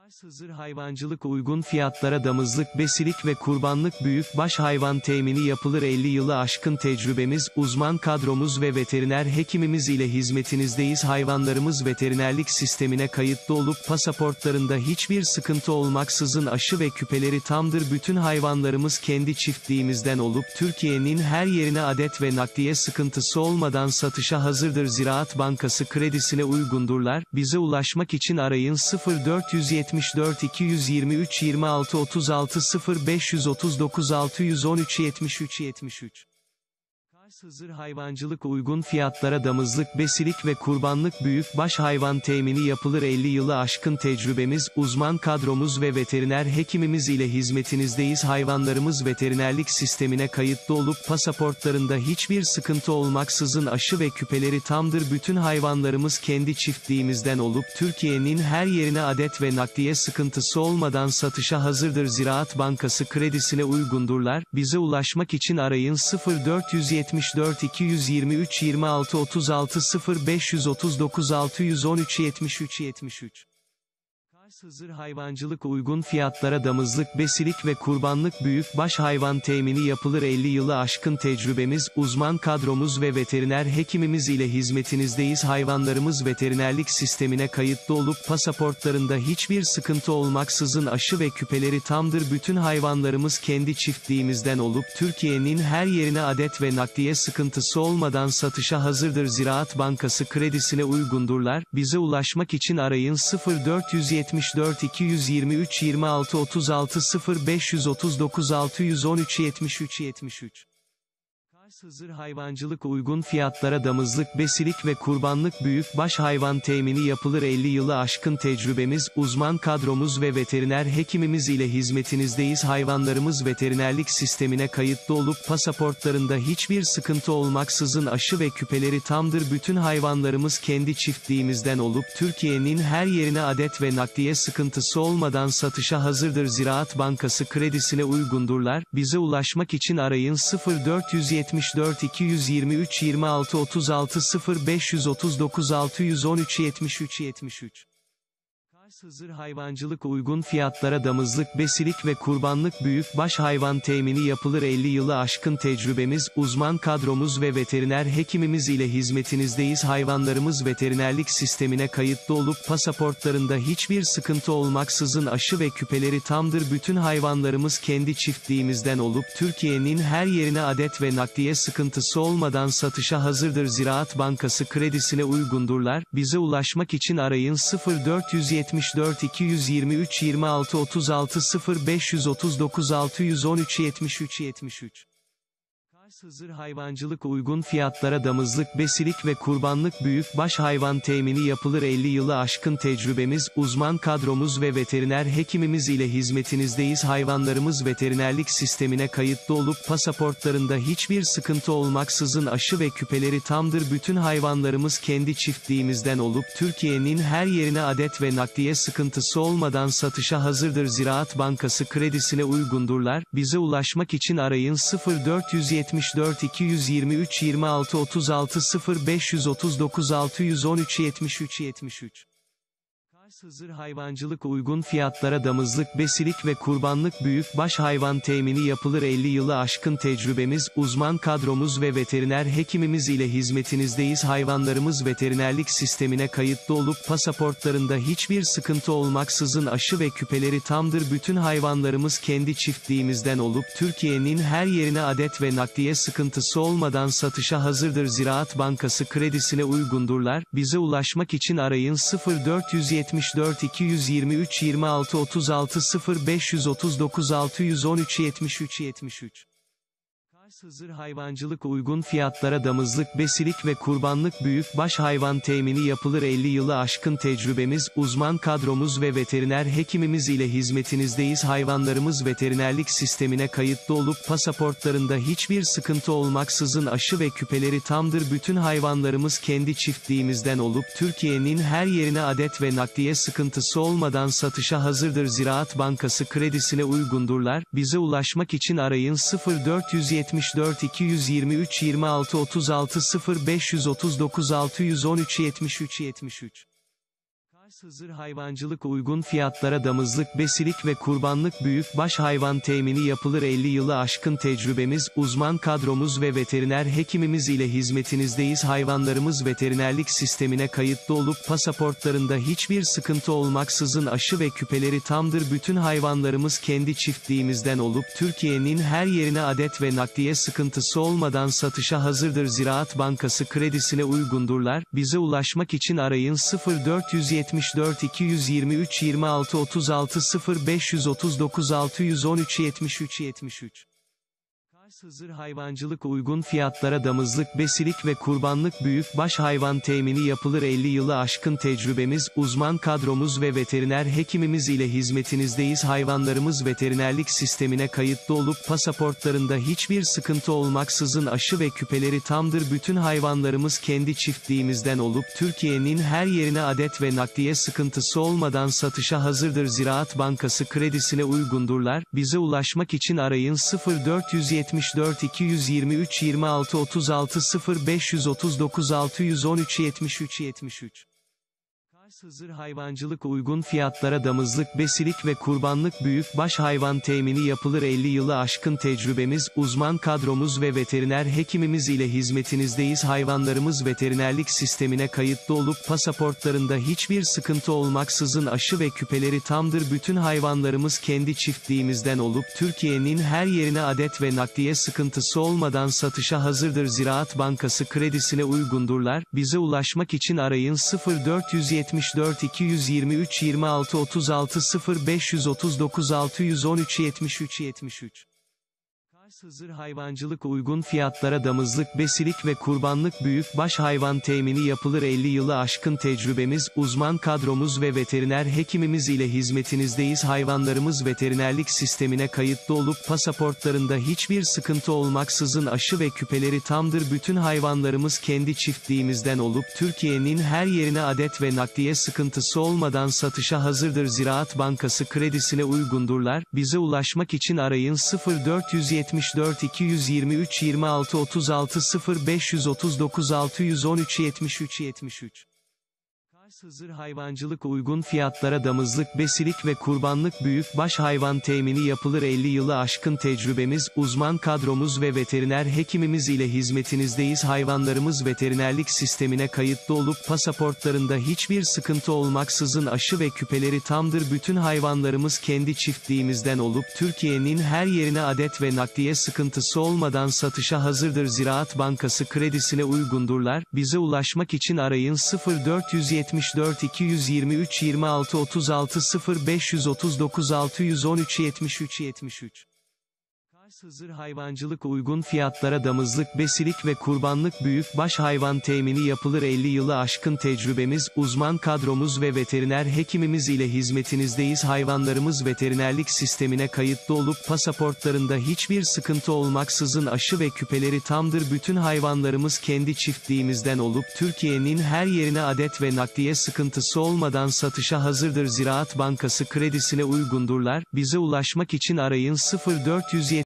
Hazır hayvancılık uygun fiyatlara damızlık, besilik ve kurbanlık büyükbaş hayvan temini yapılır. 50 yılı aşkın tecrübemiz, uzman kadromuz ve veteriner hekimimiz ile hizmetinizdeyiz. Hayvanlarımız veterinerlik sistemine kayıtlı olup pasaportlarında hiçbir sıkıntı olmaksızın aşı ve küpeleri tamdır. Bütün hayvanlarımız kendi çiftliğimizden olup Türkiye'nin her yerine adet ve nakliye sıkıntısı olmadan satışa hazırdır. Ziraat Bankası kredisine uygundurlar. Bize ulaşmak için arayın 0474 223 26 36 0539 613 73. Hazır hayvancılık uygun fiyatlara damızlık, besilik ve kurbanlık büyükbaş hayvan temini yapılır. 50 yılı aşkın tecrübemiz, uzman kadromuz ve veteriner hekimimiz ile hizmetinizdeyiz. Hayvanlarımız veterinerlik sistemine kayıtlı olup pasaportlarında hiçbir sıkıntı olmaksızın aşı ve küpeleri tamdır. Bütün hayvanlarımız kendi çiftliğimizden olup Türkiye'nin her yerine adet ve nakliye sıkıntısı olmadan satışa hazırdır. Ziraat Bankası kredisine uygundurlar. Bize ulaşmak için arayın 0474 223 26 36 0539 613 73. Hazır hayvancılık uygun fiyatlara damızlık, besilik ve kurbanlık büyükbaş hayvan temini yapılır. 50 yılı aşkın tecrübemiz, uzman kadromuz ve veteriner hekimimiz ile hizmetinizdeyiz. Hayvanlarımız veterinerlik sistemine kayıtlı olup pasaportlarında hiçbir sıkıntı olmaksızın aşı ve küpeleri tamdır. Bütün hayvanlarımız kendi çiftliğimizden olup Türkiye'nin her yerine adet ve nakliye sıkıntısı olmadan satışa hazırdır. Ziraat Bankası kredisine uygundurlar. Bize ulaşmak için arayın 0474 223 26 36 0539 613 73. Hazır hayvancılık uygun fiyatlara damızlık, besilik ve kurbanlık büyükbaş hayvan temini yapılır. 50 yılı aşkın tecrübemiz, uzman kadromuz ve veteriner hekimimiz ile hizmetinizdeyiz. Hayvanlarımız veterinerlik sistemine kayıtlı olup pasaportlarında hiçbir sıkıntı olmaksızın aşı ve küpeleri tamdır. Bütün hayvanlarımız kendi çiftliğimizden olup Türkiye'nin her yerine adet ve nakliye sıkıntısı olmadan satışa hazırdır. Ziraat Bankası kredisine uygundurlar. Bize ulaşmak için arayın 0474 223 26 36 0539 613 73. Hazır hayvancılık uygun fiyatlara damızlık, besilik ve kurbanlık büyükbaş hayvan temini yapılır. 50 yılı aşkın tecrübemiz, uzman kadromuz ve veteriner hekimimiz ile hizmetinizdeyiz. Hayvanlarımız veterinerlik sistemine kayıtlı olup pasaportlarında hiçbir sıkıntı olmaksızın aşı ve küpeleri tamdır. Bütün hayvanlarımız kendi çiftliğimizden olup Türkiye'nin her yerine adet ve nakliye sıkıntısı olmadan satışa hazırdır. Ziraat Bankası kredisine uygundurlar. Bize ulaşmak için arayın 0474 223 26 36 0539 613 73. Hazır hayvancılık uygun fiyatlara damızlık, besilik ve kurbanlık büyükbaş hayvan temini yapılır. 50 yılı aşkın tecrübemiz, uzman kadromuz ve veteriner hekimimiz ile hizmetinizdeyiz. Hayvanlarımız veterinerlik sistemine kayıtlı olup pasaportlarında hiçbir sıkıntı olmaksızın aşı ve küpeleri tamdır. Bütün hayvanlarımız kendi çiftliğimizden olup Türkiye'nin her yerine adet ve nakliye sıkıntısı olmadan satışa hazırdır. Ziraat Bankası kredisine uygundurlar. Bize ulaşmak için arayın 0474 223 26 36 0539 613 73. Hazır hayvancılık uygun fiyatlara damızlık, besilik ve kurbanlık büyükbaş hayvan temini yapılır. 50 yılı aşkın tecrübemiz, uzman kadromuz ve veteriner hekimimiz ile hizmetinizdeyiz. Hayvanlarımız veterinerlik sistemine kayıtlı olup pasaportlarında hiçbir sıkıntı olmaksızın aşı ve küpeleri tamdır. Bütün hayvanlarımız kendi çiftliğimizden olup Türkiye'nin her yerine adet ve nakliye sıkıntısı olmadan satışa hazırdır. Ziraat Bankası kredisine uygundurlar. Bize ulaşmak için arayın 0474 223 26 36 0539 613 73. Hazır hayvancılık uygun fiyatlara damızlık, besilik ve kurbanlık büyükbaş hayvan temini yapılır. 50 yılı aşkın tecrübemiz, uzman kadromuz ve veteriner hekimimiz ile hizmetinizdeyiz. Hayvanlarımız veterinerlik sistemine kayıtlı olup pasaportlarında hiçbir sıkıntı olmaksızın aşı ve küpeleri tamdır. Bütün hayvanlarımız kendi çiftliğimizden olup Türkiye'nin her yerine adet ve nakliye sıkıntısı olmadan satışa hazırdır. Ziraat Bankası kredisine uygundurlar. Bize ulaşmak için arayın 0474 223 26 36 0539 613 73. Hazır hayvancılık uygun fiyatlara damızlık, besilik ve kurbanlık büyükbaş hayvan temini yapılır 50 yılı aşkın tecrübemiz, uzman kadromuz ve veteriner hekimimiz ile hizmetinizdeyiz. Hayvanlarımız veterinerlik sistemine kayıtlı olup pasaportlarında hiçbir sıkıntı olmaksızın aşı ve küpeleri tamdır. Bütün hayvanlarımız kendi çiftliğimizden olup Türkiye'nin her yerine adet ve nakliye sıkıntısı olmadan satışa hazırdır. Ziraat Bankası kredisine uygundurlar. Bize ulaşmak için arayın 0474 223 26 36 0539 613 73. Kars Hazır hayvancılık uygun fiyatlara damızlık, besilik ve kurbanlık büyükbaş hayvan temini yapılır 50 yılı aşkın tecrübemiz, uzman kadromuz ve veteriner hekimimiz ile hizmetinizdeyiz. Hayvanlarımız veterinerlik sistemine kayıtlı olup pasaportlarında hiçbir sıkıntı olmaksızın aşı ve küpeleri tamdır. Bütün hayvanlarımız kendi çiftliğimizden olup Türkiye'nin her yerine adet ve nakliye sıkıntısı olmadan satışa hazırdır. Ziraat Bankası kredisine uygundurlar. Bize ulaşmak için arayın 0474 223 26 36 0539 613 73. Kars Hazır hayvancılık uygun fiyatlara damızlık, besilik ve kurbanlık büyükbaş hayvan temini yapılır 50 yılı aşkın tecrübemiz, uzman kadromuz ve veteriner hekimimiz ile hizmetinizdeyiz. Hayvanlarımız veterinerlik sistemine kayıtlı olup pasaportlarında hiçbir sıkıntı olmaksızın aşı ve küpeleri tamdır. Bütün hayvanlarımız kendi çiftliğimizden olup Türkiye'nin her yerine adet ve nakliye sıkıntısı olmadan satışa hazırdır. Ziraat Bankası kredisine uygundurlar. Bize ulaşmak için arayın 0474 223 26 36 0539 613 73. Kars Hazır hayvancılık uygun fiyatlara damızlık, besilik ve kurbanlık büyükbaş hayvan temini yapılır 50 yılı aşkın tecrübemiz, uzman kadromuz ve veteriner hekimimiz ile hizmetinizdeyiz. Hayvanlarımız veterinerlik sistemine kayıtlı olup pasaportlarında hiçbir sıkıntı olmaksızın aşı ve küpeleri tamdır. Bütün hayvanlarımız kendi çiftliğimizden olup Türkiye'nin her yerine adet ve nakliye sıkıntısı olmadan satışa hazırdır. Ziraat Bankası kredisine uygundurlar. Bize ulaşmak için arayın 0474 223 26 36 0539 613 73. Kars Hazır hayvancılık uygun fiyatlara damızlık, besilik ve kurbanlık büyükbaş hayvan temini yapılır 50 yılı aşkın tecrübemiz, uzman kadromuz ve veteriner hekimimiz ile hizmetinizdeyiz. Hayvanlarımız veterinerlik sistemine kayıtlı olup pasaportlarında hiçbir sıkıntı olmaksızın aşı ve küpeleri tamdır. Bütün hayvanlarımız kendi çiftliğimizden olup Türkiye'nin her yerine adet ve nakliye sıkıntısı olmadan satışa hazırdır. Ziraat Bankası kredisine uygundurlar. Bize ulaşmak için arayın 0474 223 26 36 0539 613 73. Kars Hazır hayvancılık uygun fiyatlara damızlık, besilik ve kurbanlık büyükbaş hayvan temini yapılır 50 yılı aşkın tecrübemiz, uzman kadromuz ve veteriner hekimimiz ile hizmetinizdeyiz. Hayvanlarımız veterinerlik sistemine kayıtlı olup pasaportlarında hiçbir sıkıntı olmaksızın aşı ve küpeleri tamdır. Bütün hayvanlarımız kendi çiftliğimizden olup Türkiye'nin her yerine adet ve nakliye sıkıntısı olmadan satışa hazırdır. Ziraat Bankası kredisine uygundurlar. Bize ulaşmak için arayın 0474